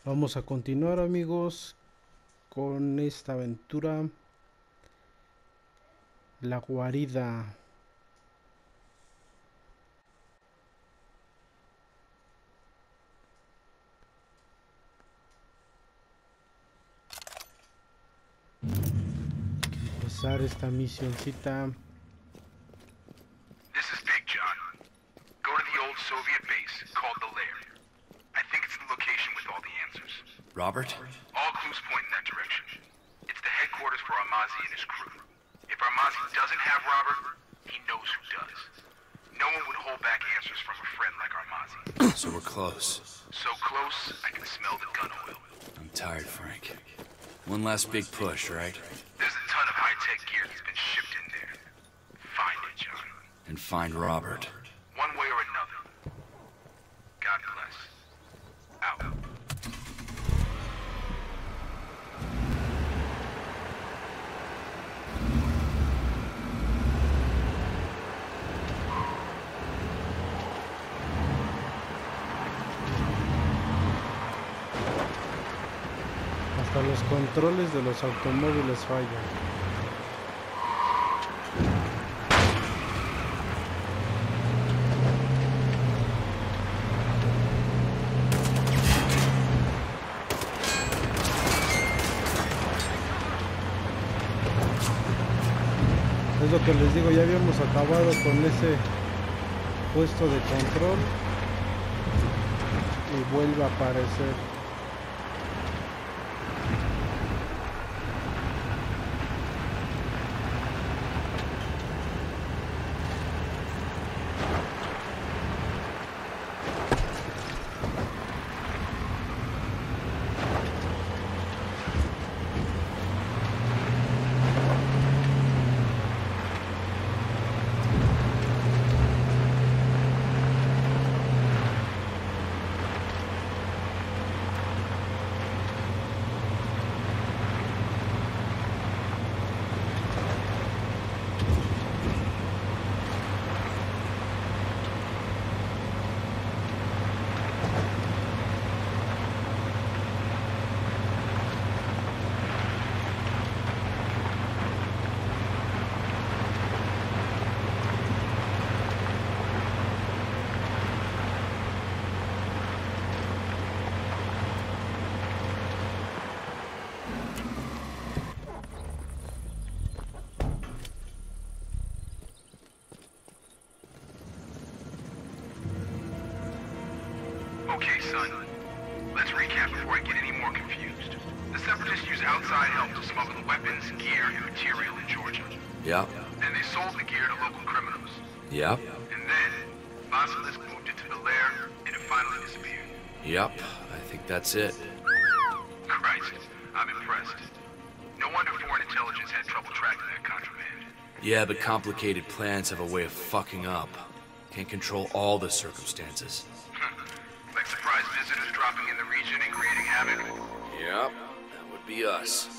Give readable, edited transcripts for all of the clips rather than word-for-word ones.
Vamos a continuar, amigos, con esta aventura. La guarida. Empezar esta misioncita. This is Big John. Go to the old Soviet base called the Lair. I think it's the location with all the answers. Robert? All clues point in that direction. It's the headquarters for Armazi and his crew. If Armazi doesn't have Robert, he knows who does. No one would hold back answers from a friend like Armazi. So we're close. So close, I can smell the gun oil. I'm tired, Frank. One last big push, right? There's a ton of high-tech gear that's been shipped in there. Find it, John. And find Robert. One way or another. God bless. Out. Hasta los controles de los automóviles fallan. Es lo que les digo, ya habíamos acabado con ese puesto de control y vuelve a aparecer. Okay, son. Let's recap before I get any more confused. The Separatists use outside help to smuggle the weapons, gear, and material in Georgia. Yep. Then they sold the gear to local criminals. Yep. And then, Basilisk moved it to the lair, and it finally disappeared. Yep. I think that's it. Christ, I'm impressed. No wonder foreign intelligence had trouble tracking that contraband. Yeah, but complicated plans have a way of fucking up. Can't control all the circumstances. Like surprise visitors dropping in the region and creating havoc. Yep. That would be us.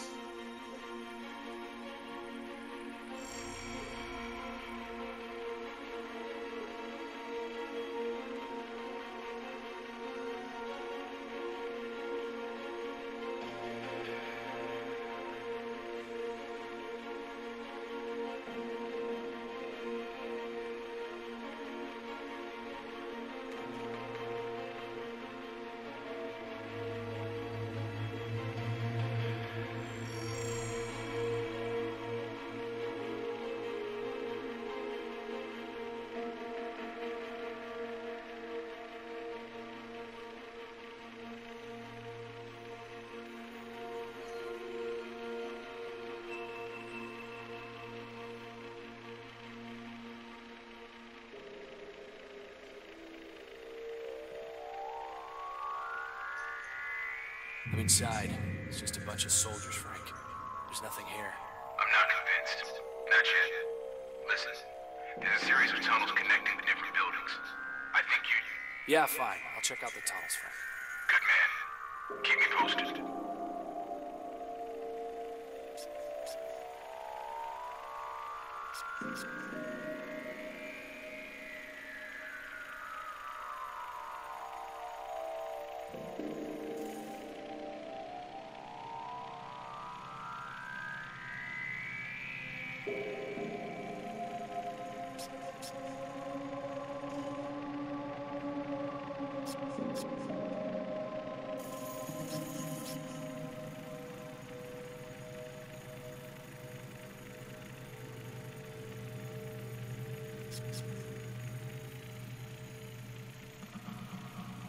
I'm inside. It's just a bunch of soldiers, Frank. There's nothing here. I'm not convinced. Not yet. Listen, there's a series of tunnels connecting the different buildings. I think you... Yeah, fine. I'll check out the tunnels, Frank. Good man. Keep me posted.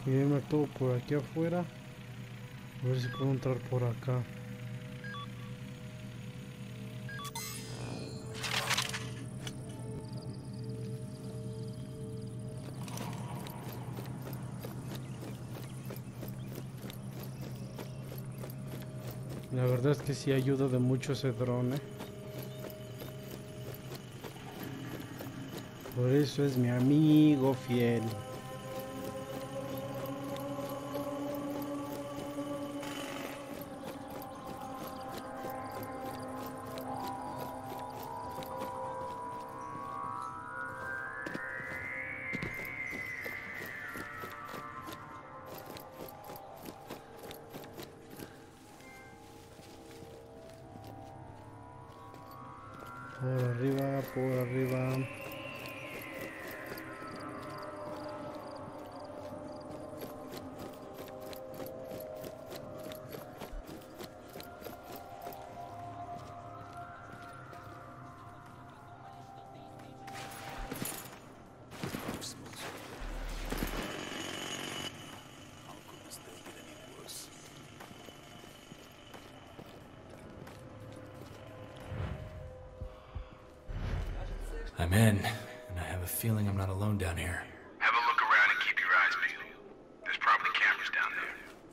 Y me todo por aquí afuera. A ver si puedo entrar por acá. La verdad es que sí ayuda de mucho ese dron, ¿eh? Por eso es mi amigo fiel. Por arriba, por arriba. I'm in, and I have a feeling I'm not alone down here. Have a look around and keep your eyes peeled. There's probably cameras down there.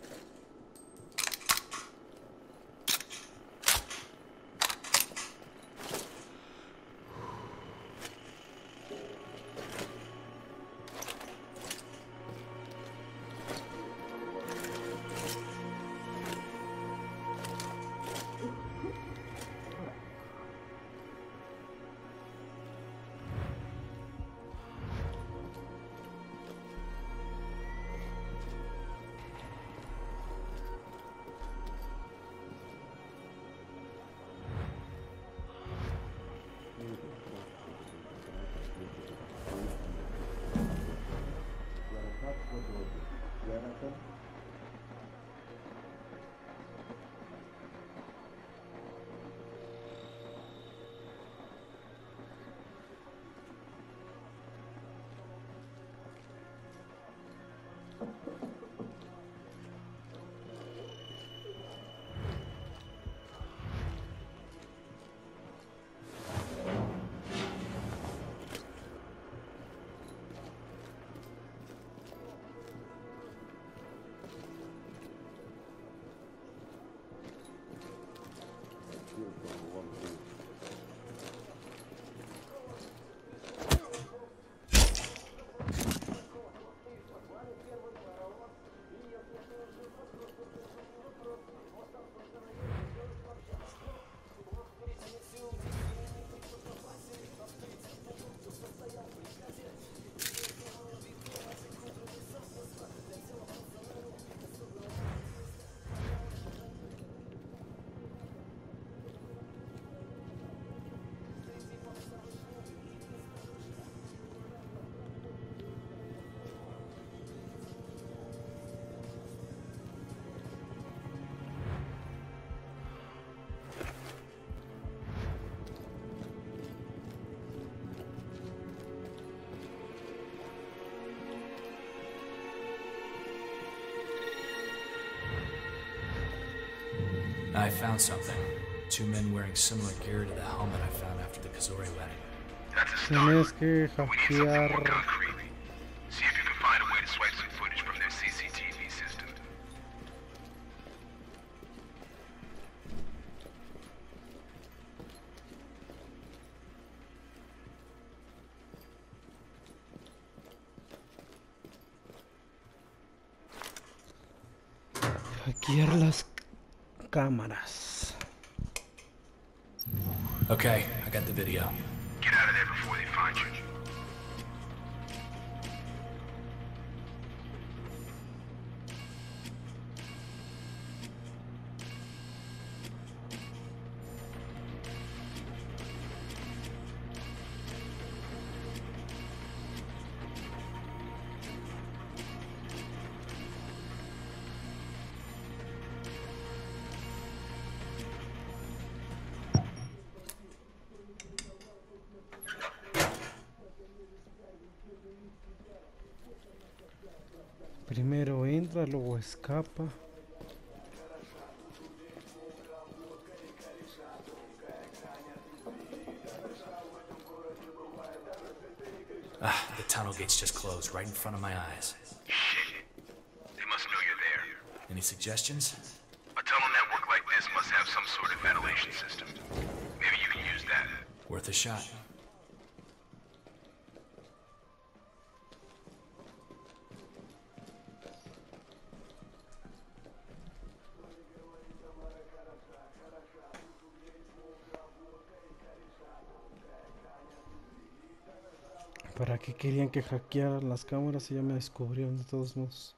I found something. Two men wearing similar gear to the helmet I found after the Kazori wedding. That's a Tienes start. que We need something more hackear. concrete. See if you can find a way to swipe some footage from their CCTV system. Hackear las cámaras. Okay, I got the video. Get out of there before they find you. Primero entra, luego escapa. The tunnel gate's just closed right in front of my eyes. Shit. They must know you're there. Any suggestions? A tunnel network like this must have some sort of ventilation system. Maybe you can use that. Worth a shot. ¿Para qué querían que hackearan las cámaras si ya me descubrieron de todos modos?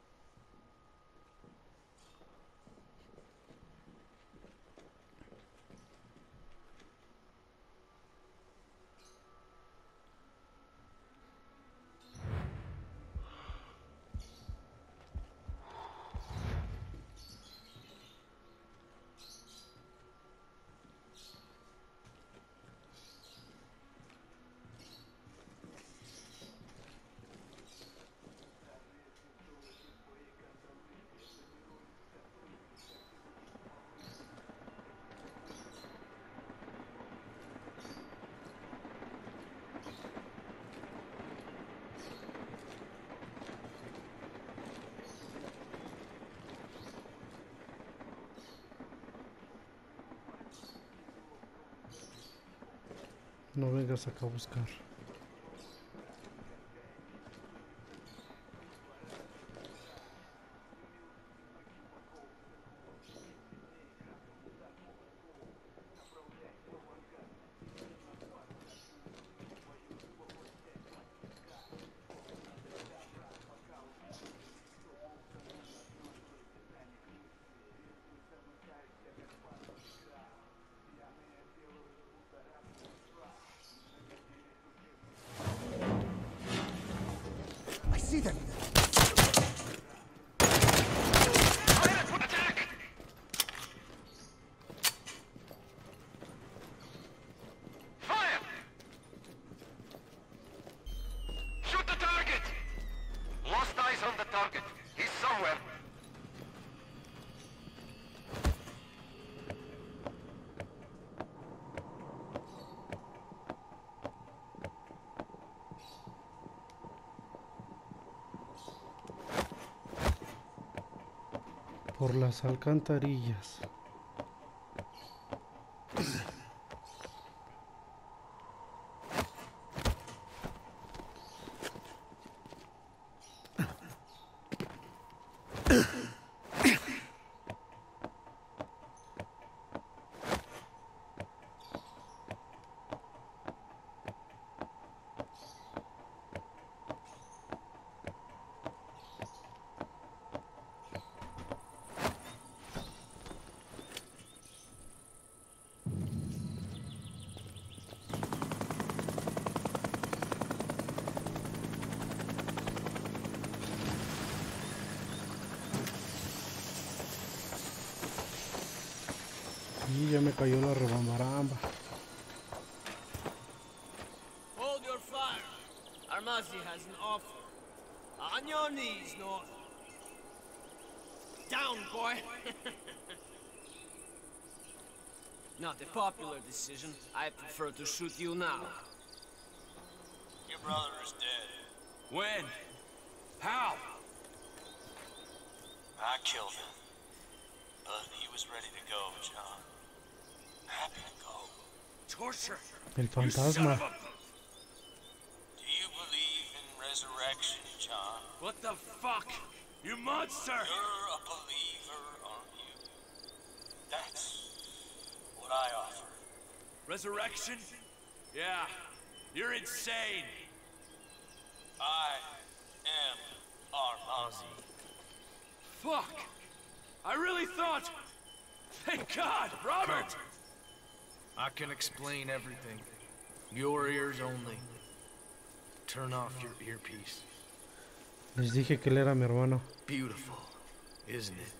No vengas acá a buscar. I see them. Attack! Fire! Shoot the target! Lost eyes on the target. He's somewhere. Por las alcantarillas. Y ya me cayó la rebamaramba. Hold your fire. Armazi has an offer. On your knees, North. Down, boy. Not a popular decision. I prefer to shoot you now. Your brother is dead. When? How? I killed him. But he was ready to go, John. Happy to go. Torture. El fantasma. Do you believe in resurrection, John? What the fuck? You monster! You're a believer, aren't you? That's what I offer. Resurrection? Yeah. You're insane. I am Armazi. Fuck! I really thought... Thank God, Robert! I can explain everything. Your ears only. Turn off your earpiece. Les dije que él era mi hermano. Beautiful, isn't it?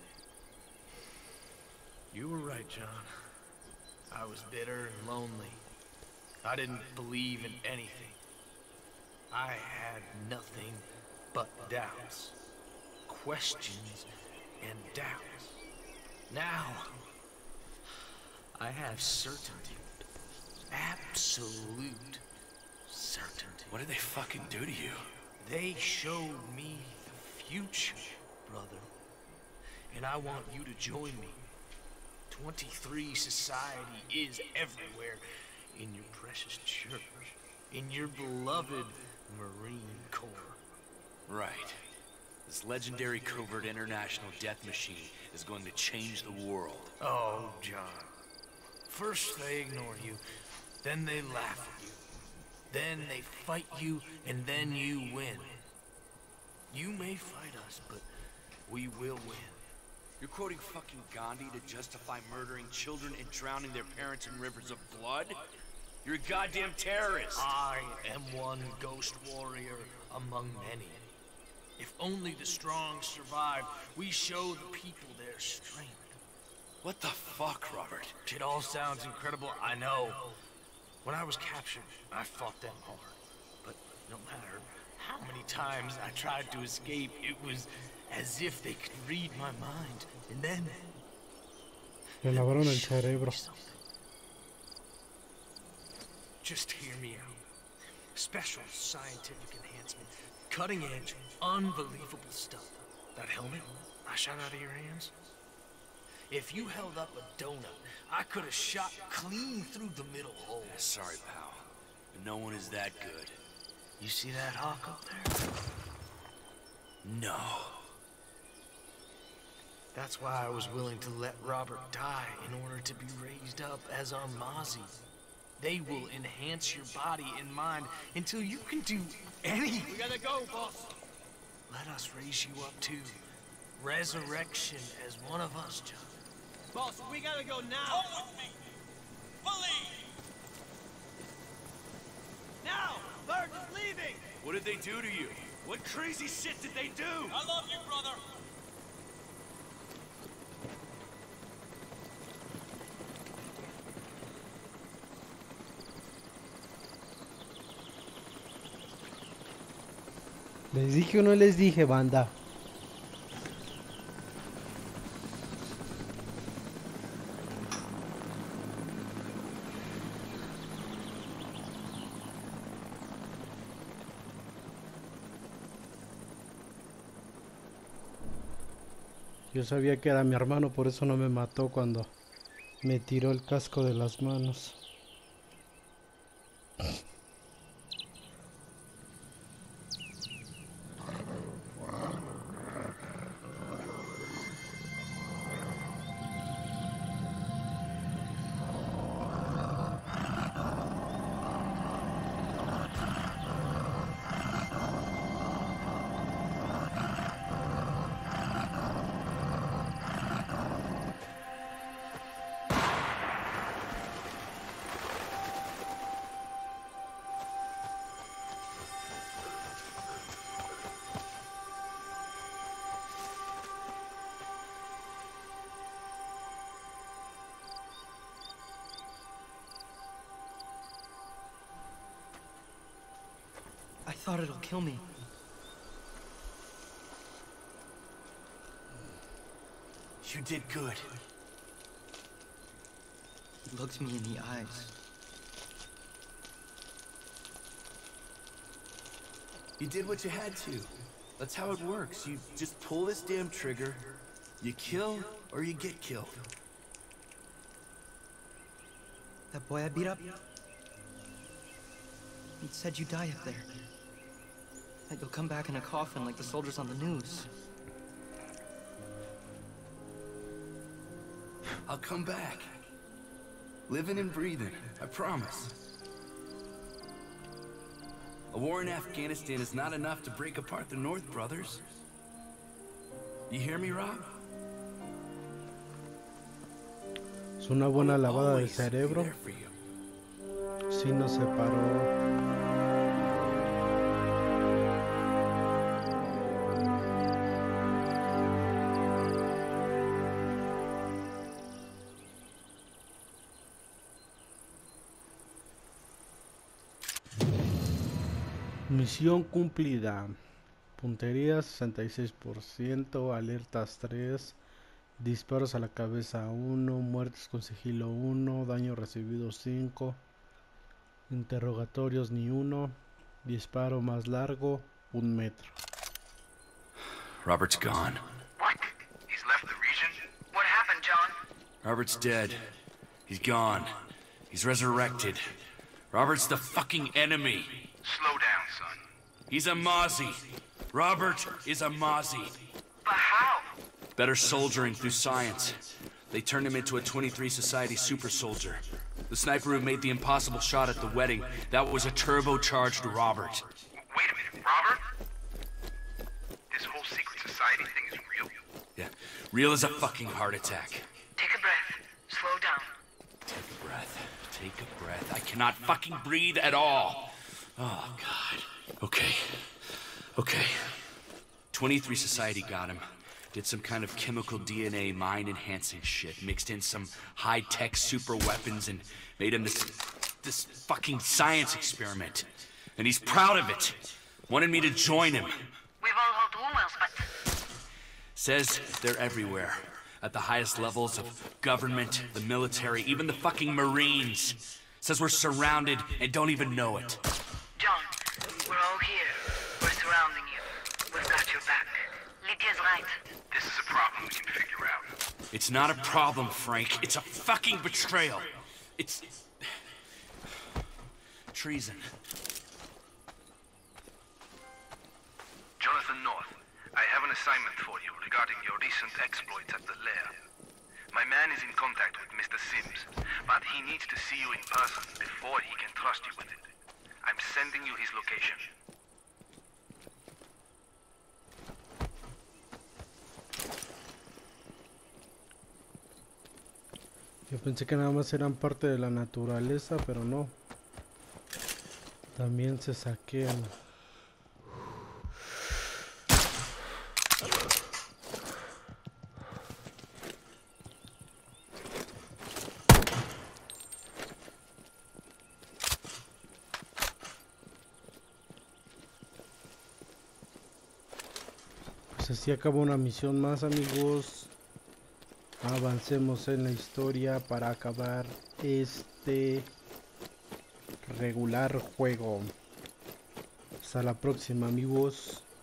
You were right, John. I was bitter and lonely. I didn't believe in anything. I had nothing but doubts. questions and doubts. Now, I have certainty. Absolute certainty. What did they fucking do to you? They showed me the future, brother. And I want you to join me. 23 Society is everywhere. In your precious church. In your beloved Marine Corps. Right. This legendary covert international death machine is going to change the world. Oh, John. First they ignore you, then they laugh at you. Then they fight you, and then you win. You may fight us, but we will win. You're quoting fucking Gandhi to justify murdering children and drowning their parents in rivers of blood? You're a goddamn terrorist! I am one ghost warrior among many. If only the strong survive, we show the people their strength. What the fuck, Robert? It all sounds incredible, I know. When I was captured, I fought them hard. But no matter how many times I tried to escape, it was as if they could read my mind. And then... Le lavaron el cerebro. Just hear me out. Special scientific enhancement. Cutting edge, unbelievable stuff. That helmet I shot out of your hands? If you held up a donut, I could have shot clean through the middle hole. Sorry, pal. But no one is that good. You see that hawk up there? No. That's why I was willing to let Robert die in order to be raised up as our Mozzie. They will enhance your body and mind until you can do anything. We gotta go, boss. Let us raise you up too. Resurrection as one of us, John. Boss, we gotta go now. Come with me. Believe. Now! Bird is leaving! What did they do to you? What crazy shit did they do? I love you, brother. ¿Les dije o no les dije, banda? Yo sabía que era mi hermano, por eso no me mató cuando me tiró el casco de las manos. I thought it'll kill me. You did good. He looked me in the eyes. You did what you had to. That's how it works. You just pull this damn trigger, you kill or you get killed. That boy I beat up? He said you die up there. That you'll come back in a coffin like the soldiers on the news. I'll come back. Living and breathing, I promise. A war in Afghanistan is not enough to break apart the North, brothers. You hear me, Rob? Es una buena lavada de cerebro. Sí nos separó. Misión cumplida. Puntería 66%, alertas 3, disparos a la cabeza 1, muertes con sigilo 1, daño recibido 5, interrogatorios ni 1, disparo más largo 1 metro. Robert's gone. What? He's left the region? What happened, John? Robert's dead. He's gone. He's resurrected. Robert's the fucking enemy. Slow down, son. He's a Mozzie. Robert is a Mozzie. But how? Better soldiering through science. They turned him into a 23 Society super soldier. The sniper who made the impossible shot at the wedding, that was a turbocharged Robert. Wait a minute, Robert? This whole secret society thing is real? Yeah, real as a fucking heart attack. Take a breath. Slow down. Take a breath. Take a breath. I cannot fucking breathe at all. Oh, God. Okay. Okay. 23 Society got him. Did some kind of chemical DNA mind-enhancing shit. Mixed in some high-tech super weapons and made him this fucking science experiment. And he's proud of it. Wanted me to join him. We've all heard rumors, but Says they're everywhere. At the highest levels of government, the military, even the fucking Marines. Says we're surrounded and don't even know it. John, we're all here. We're surrounding you. We've got your back. Lydia's right. This is a problem we can figure out. It's not a problem, Frank. It's a fucking betrayal. It's treason. Jonathan North, I have an assignment for you regarding your recent exploits at the lair. My man is in contact with Mr. Sims, but he needs to see you in person before he can trust you with it. I'm sending you his location. Yo pensé que nada más eran parte de la naturaleza, pero no. También se saquean. Pues así acaba una misión más, amigos. Avancemos en la historia para acabar este regular juego. Hasta la próxima, amigos.